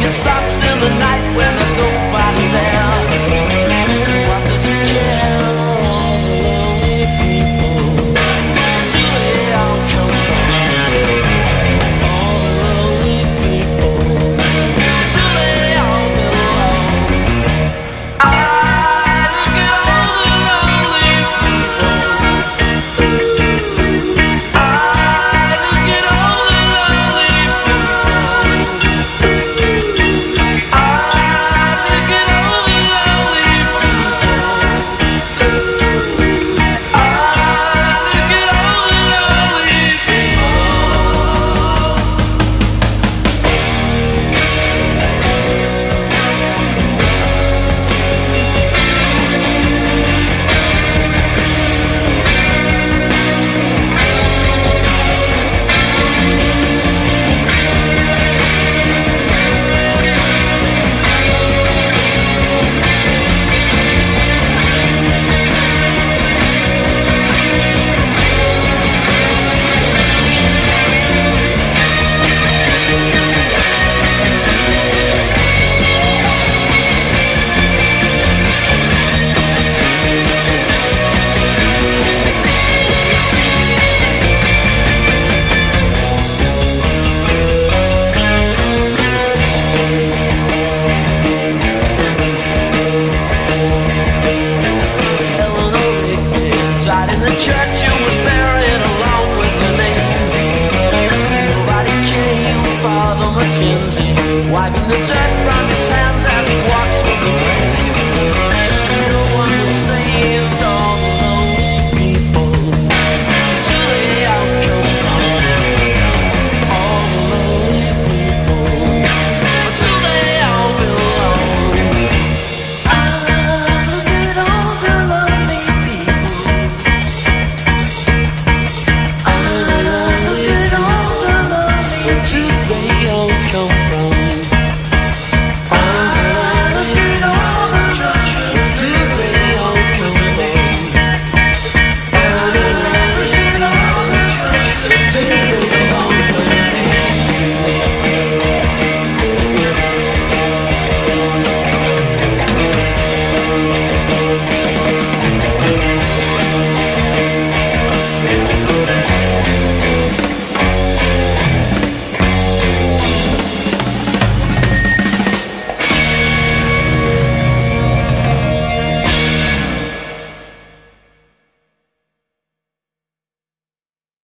your socks in the night when there's nobody there. What does it care? All the lonely people, do they all come from? All the lonely people, do they all belong? I look at all the lonely people. Died in the church and was buried along with the name. Nobody came, Father Mackenzie, wiping the dirt from his hands as he walks from the grave. No one was saved, all the lonely people. Do they all come from? All the lonely people, but do they all belong? I look at all the lonely people. To